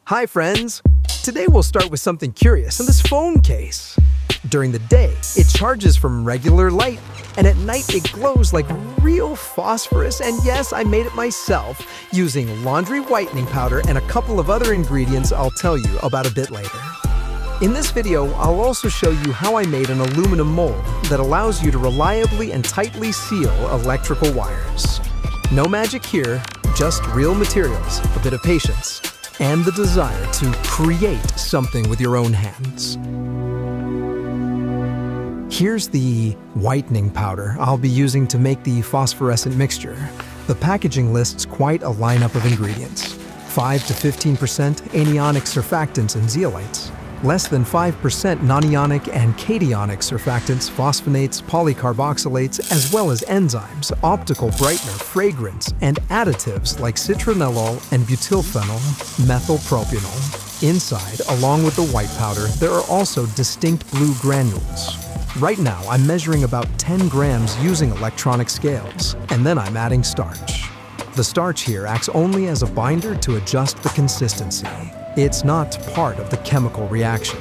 Hi friends! Today we'll start with something curious in this phone case. During the day, it charges from regular light, and at night it glows like real phosphorus. And yes, I made it myself using laundry whitening powder and a couple of other ingredients I'll tell you about a bit later. In this video, I'll also show you how I made an aluminum mold that allows you to reliably and tightly seal electrical wires. No magic here, just real materials, a bit of patience, and the desire to create something with your own hands. Here's the whitening powder I'll be using to make the phosphorescent mixture. The packaging lists quite a lineup of ingredients. 5 to 15% anionic surfactants and zeolites, less than 5% nonionic and cationic surfactants, phosphonates, polycarboxylates, as well as enzymes, optical brightener, fragrance, and additives like citronellol and butylphenyl methylpropanol. Inside, along with the white powder, there are also distinct blue granules. Right now, I'm measuring about 10 grams using electronic scales, and then I'm adding starch. The starch here acts only as a binder to adjust the consistency. It's not part of the chemical reaction.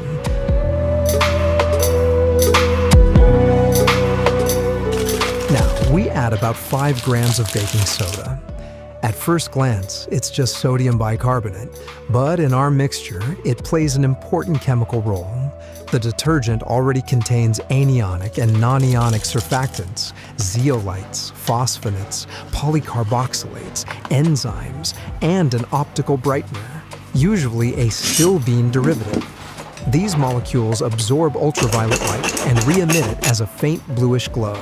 Now, we add about 5 grams of baking soda. At first glance, it's just sodium bicarbonate, but in our mixture, it plays an important chemical role. The detergent already contains anionic and non-ionic surfactants, zeolites, phosphonates, polycarboxylates, enzymes, and an optical brightener, usually a still bean derivative. These molecules absorb ultraviolet light and re-emit it as a faint bluish glow.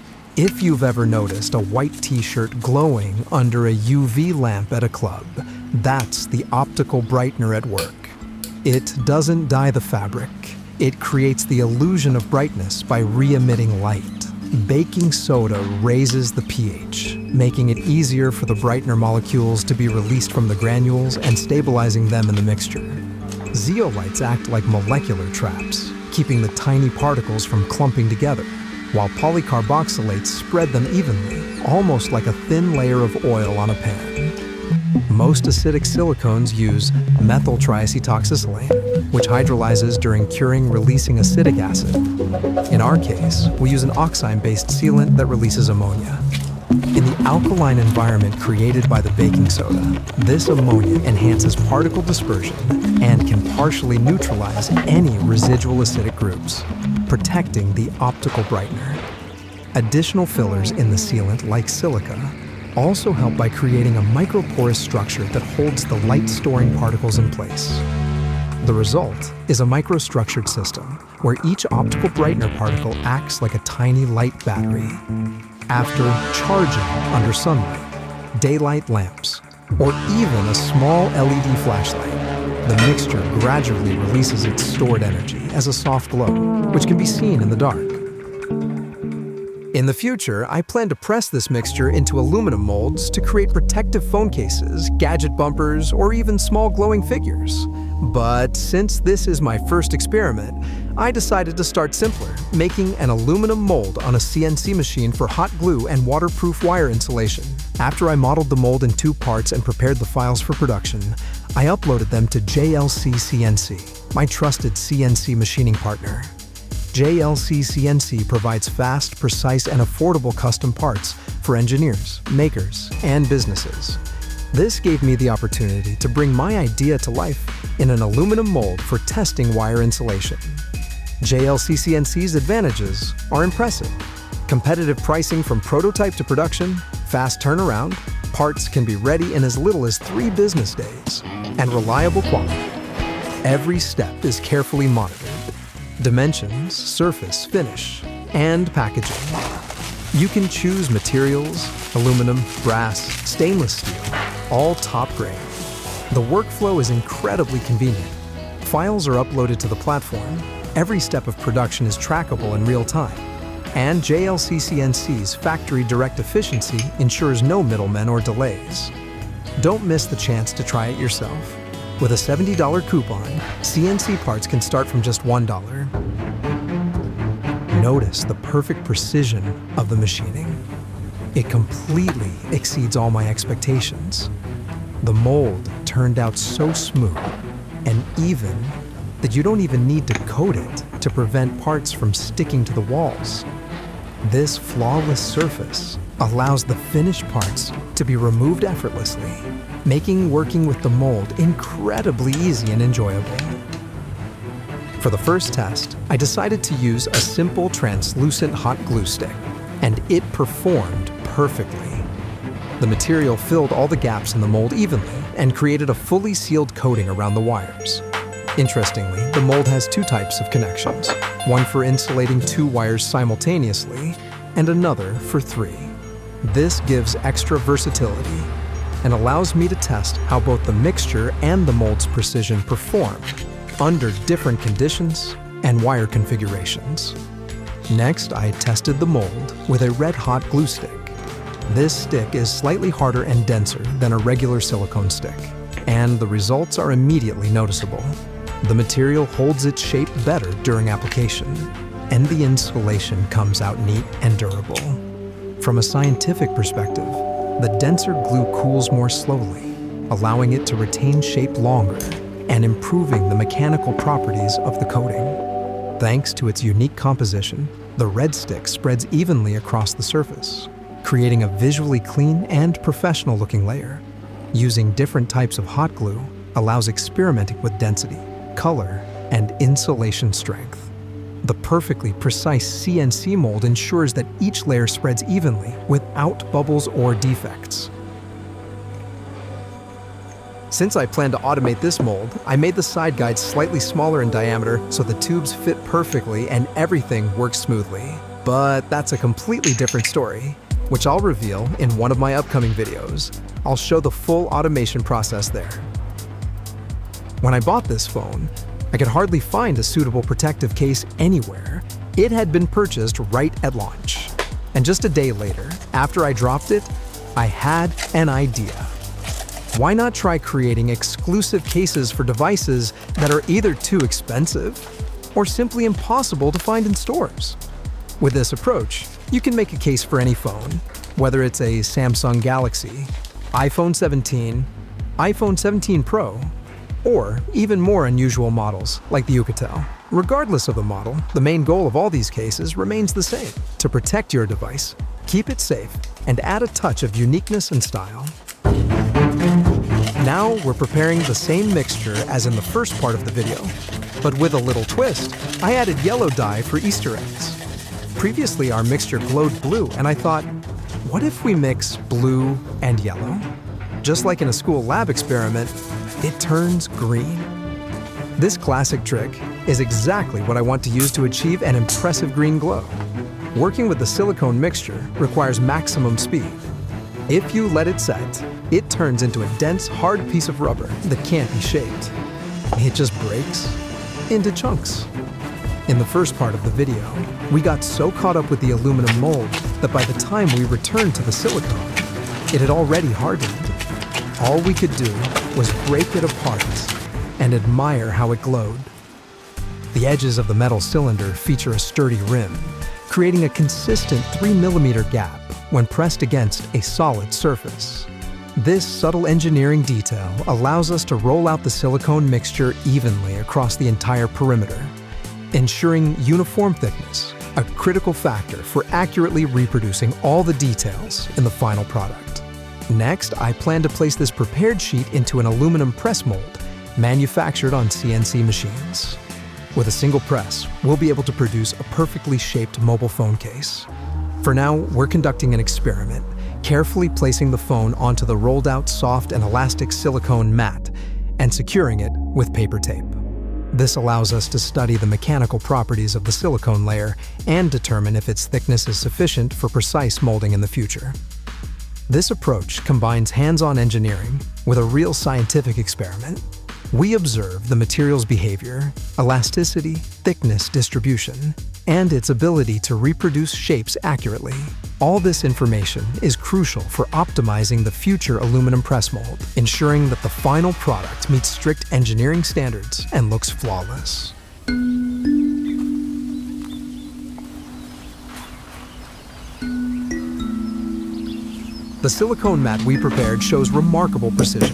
If you've ever noticed a white t-shirt glowing under a UV lamp at a club, that's the optical brightener at work. It doesn't dye the fabric. It creates the illusion of brightness by re-emitting light. Baking soda raises the pH, making it easier for the brightener molecules to be released from the granules and stabilizing them in the mixture. Zeolites act like molecular traps, keeping the tiny particles from clumping together, while polycarboxylates spread them evenly, almost like a thin layer of oil on a pan. Most acidic silicones use methyl triacetoxysilane, which hydrolyzes during curing, releasing acetic acid. In our case, we use an oxime-based sealant that releases ammonia. In the alkaline environment created by the baking soda, this ammonia enhances particle dispersion and can partially neutralize any residual acidic groups, protecting the optical brightener. Additional fillers in the sealant, like silica, also help by creating a microporous structure that holds the light-storing particles in place. The result is a microstructured system where each optical brightener particle acts like a tiny light battery. After charging under sunlight, daylight lamps, or even a small LED flashlight, the mixture gradually releases its stored energy as a soft glow, which can be seen in the dark. In the future, I plan to press this mixture into aluminum molds to create protective phone cases, gadget bumpers, or even small glowing figures. But since this is my first experiment, I decided to start simpler, making an aluminum mold on a CNC machine for hot glue and waterproof wire insulation. After I modeled the mold in 2 parts and prepared the files for production, I uploaded them to JLC CNC, my trusted CNC machining partner. JLC CNC provides fast, precise, and affordable custom parts for engineers, makers, and businesses. This gave me the opportunity to bring my idea to life in an aluminum mold for testing wire insulation. JLC CNC's advantages are impressive. Competitive pricing from prototype to production, fast turnaround, parts can be ready in as little as 3 business days, and reliable quality. Every step is carefully monitored. Dimensions, surface, finish, and packaging. You can choose materials, aluminum, brass, stainless steel, all top grade. The workflow is incredibly convenient. Files are uploaded to the platform. Every step of production is trackable in real time. And JLC CNC's factory direct efficiency ensures no middlemen or delays. Don't miss the chance to try it yourself. With a $70 coupon, CNC parts can start from just $1. Notice the perfect precision of the machining. It completely exceeds all my expectations. The mold turned out so smooth and even that you don't even need to coat it to prevent parts from sticking to the walls. This flawless surface allows the finished parts to be removed effortlessly, making working with the mold incredibly easy and enjoyable. For the first test, I decided to use a simple translucent hot glue stick, and it performed perfectly. The material filled all the gaps in the mold evenly and created a fully sealed coating around the wires. Interestingly, the mold has two types of connections, one for insulating two wires simultaneously and another for three. This gives extra versatility and allows me to test how both the mixture and the mold's precision perform under different conditions and wire configurations. Next, I tested the mold with a red-hot glue stick. This stick is slightly harder and denser than a regular silicone stick, and the results are immediately noticeable. The material holds its shape better during application, and the insulation comes out neat and durable. From a scientific perspective, the denser glue cools more slowly, allowing it to retain shape longer and improving the mechanical properties of the coating. Thanks to its unique composition, the red stick spreads evenly across the surface, creating a visually clean and professional-looking layer. Using different types of hot glue allows experimenting with density, color, and insulation strength. The perfectly precise CNC mold ensures that each layer spreads evenly without bubbles or defects. Since I plan to automate this mold, I made the side guides slightly smaller in diameter so the tubes fit perfectly and everything works smoothly. But that's a completely different story, which I'll reveal in one of my upcoming videos. I'll show the full automation process there. When I bought this phone, I could hardly find a suitable protective case anywhere. It had been purchased right at launch. And just a day later, after I dropped it, I had an idea. Why not try creating exclusive cases for devices that are either too expensive or simply impossible to find in stores? With this approach, you can make a case for any phone, whether it's a Samsung Galaxy, iPhone 17, iPhone 17 Pro, or even more unusual models like the Yucatel. Regardless of the model, the main goal of all these cases remains the same: to protect your device, keep it safe, and add a touch of uniqueness and style. Now we're preparing the same mixture as in the first part of the video, but with a little twist. I added yellow dye for Easter eggs. Previously our mixture glowed blue, and I thought, what if we mix blue and yellow? Just like in a school lab experiment, it turns green. This classic trick is exactly what I want to use to achieve an impressive green glow. Working with the silicone mixture requires maximum speed. If you let it set, it turns into a dense, hard piece of rubber that can't be shaped. It just breaks into chunks. In the first part of the video, we got so caught up with the aluminum mold that by the time we returned to the silicone, it had already hardened. All we could do was break it apart and admire how it glowed. The edges of the metal cylinder feature a sturdy rim, creating a consistent 3mm gap when pressed against a solid surface. This subtle engineering detail allows us to roll out the silicone mixture evenly across the entire perimeter, ensuring uniform thickness, a critical factor for accurately reproducing all the details in the final product. Next, I plan to place this prepared sheet into an aluminum press mold manufactured on CNC machines. With a single press, we'll be able to produce a perfectly shaped mobile phone case. For now, we're conducting an experiment, carefully placing the phone onto the rolled out soft and elastic silicone mat and securing it with paper tape. This allows us to study the mechanical properties of the silicone layer and determine if its thickness is sufficient for precise molding in the future. This approach combines hands-on engineering with a real scientific experiment. We observe the material's behavior, elasticity, thickness distribution, and its ability to reproduce shapes accurately. All this information is crucial for optimizing the future aluminum press mold, ensuring that the final product meets strict engineering standards and looks flawless. The silicone mat we prepared shows remarkable precision.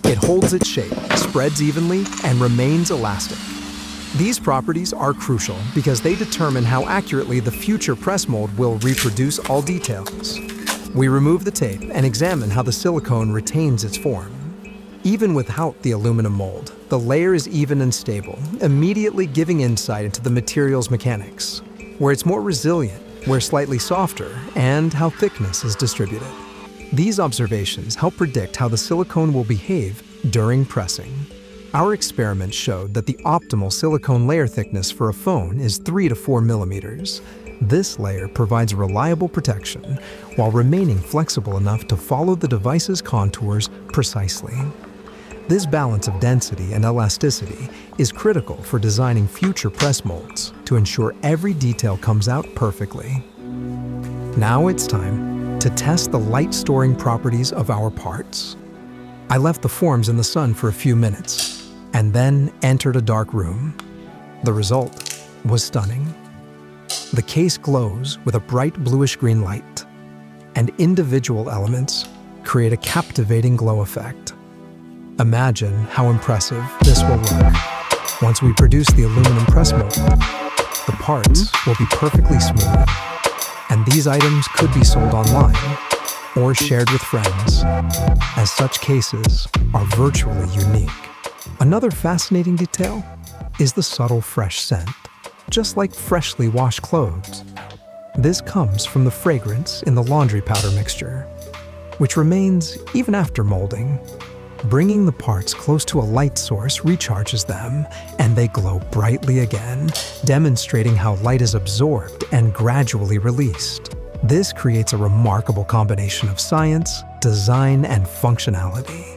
It holds its shape, spreads evenly, and remains elastic. These properties are crucial because they determine how accurately the future press mold will reproduce all details. We remove the tape and examine how the silicone retains its form. Even without the aluminum mold, the layer is even and stable, immediately giving insight into the material's mechanics, where it's more resilient, where slightly softer, and how thickness is distributed. These observations help predict how the silicone will behave during pressing. Our experiment showed that the optimal silicone layer thickness for a phone is 3 to 4 millimeters. This layer provides reliable protection while remaining flexible enough to follow the device's contours precisely. This balance of density and elasticity is critical for designing future press molds to ensure every detail comes out perfectly. Now it's time to test the light-storing properties of our parts. I left the forms in the sun for a few minutes and then entered a dark room. The result was stunning. The case glows with a bright bluish-green light, and individual elements create a captivating glow effect. Imagine how impressive this will look. Once we produce the aluminum press mold, the parts will be perfectly smooth, and these items could be sold online or shared with friends, as such cases are virtually unique. Another fascinating detail is the subtle fresh scent, just like freshly washed clothes. This comes from the fragrance in the laundry powder mixture, which remains even after molding. Bringing the parts close to a light source recharges them, and they glow brightly again, demonstrating how light is absorbed and gradually released. This creates a remarkable combination of science, design, and functionality.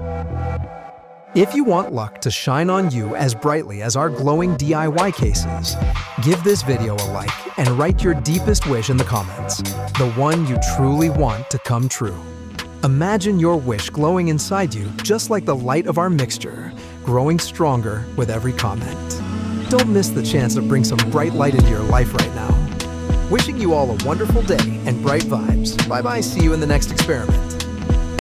If you want luck to shine on you as brightly as our glowing DIY cases, give this video a like and write your deepest wish in the comments, the one you truly want to come true. Imagine your wish glowing inside you just like the light of our mixture, growing stronger with every comment. Don't miss the chance to bring some bright light into your life right now. Wishing you all a wonderful day and bright vibes. Bye-bye, see you in the next experiment.